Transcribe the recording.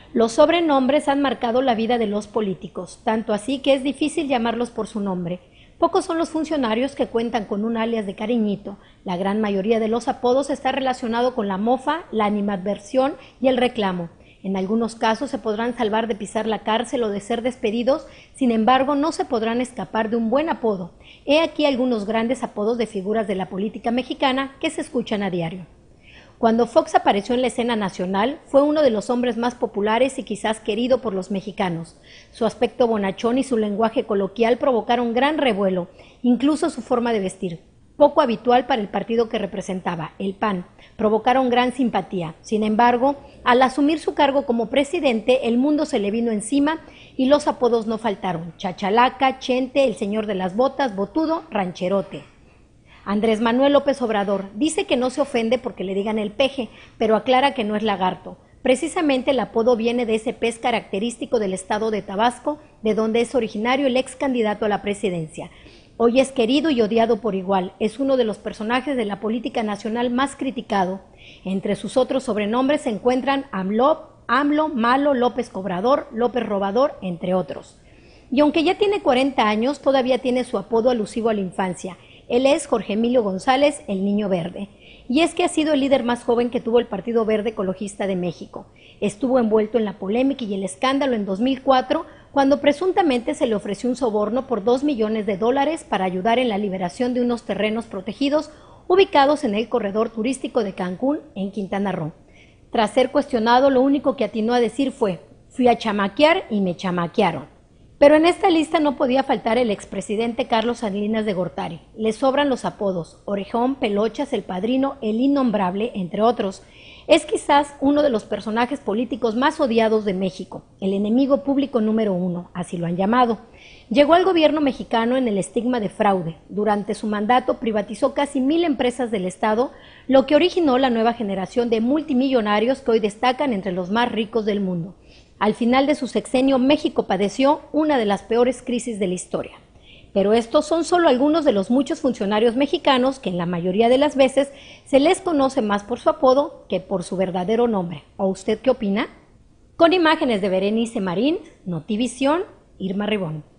Los sobrenombres han marcado la vida de los políticos, tanto así que es difícil llamarlos por su nombre. Pocos son los funcionarios que cuentan con un alias de cariñito. La gran mayoría de los apodos está relacionado con la mofa, la animadversión y el reclamo. En algunos casos se podrán salvar de pisar la cárcel o de ser despedidos, sin embargo no se podrán escapar de un buen apodo. He aquí algunos grandes apodos de figuras de la política mexicana que se escuchan a diario. Cuando Fox apareció en la escena nacional, fue uno de los hombres más populares y quizás querido por los mexicanos. Su aspecto bonachón y su lenguaje coloquial provocaron gran revuelo, incluso su forma de vestir, poco habitual para el partido que representaba, el PAN, provocaron gran simpatía. Sin embargo, al asumir su cargo como presidente, el mundo se le vino encima y los apodos no faltaron: Chachalaca, Chente, el señor de las botas, Botudo, Rancherote. Andrés Manuel López Obrador dice que no se ofende porque le digan el peje, pero aclara que no es lagarto. Precisamente el apodo viene de ese pez característico del estado de Tabasco, de donde es originario el ex candidato a la presidencia. Hoy es querido y odiado por igual, es uno de los personajes de la política nacional más criticado. Entre sus otros sobrenombres se encuentran AMLO, Malo, López Cobrador, López Robador, entre otros. Y aunque ya tiene 40 años, todavía tiene su apodo alusivo a la infancia. Él es Jorge Emilio González, el Niño Verde. Y es que ha sido el líder más joven que tuvo el Partido Verde Ecologista de México. Estuvo envuelto en la polémica y el escándalo en 2004, cuando presuntamente se le ofreció un soborno por $2 millones para ayudar en la liberación de unos terrenos protegidos ubicados en el corredor turístico de Cancún, en Quintana Roo. Tras ser cuestionado, lo único que atinó a decir fue: fui a chamaquear y me chamaquearon. Pero en esta lista no podía faltar el expresidente Carlos Salinas de Gortari. Le sobran los apodos: Orejón, Pelochas, El Padrino, El Innombrable, entre otros. Es quizás uno de los personajes políticos más odiados de México, el enemigo público número 1, así lo han llamado. Llegó al gobierno mexicano en el estigma de fraude. Durante su mandato privatizó casi 1,000 empresas del Estado, lo que originó la nueva generación de multimillonarios que hoy destacan entre los más ricos del mundo. Al final de su sexenio, México padeció una de las peores crisis de la historia. Pero estos son solo algunos de los muchos funcionarios mexicanos que en la mayoría de las veces se les conoce más por su apodo que por su verdadero nombre. ¿O usted qué opina? Con imágenes de Berenice Marín, Notivisión, Irma Ribón.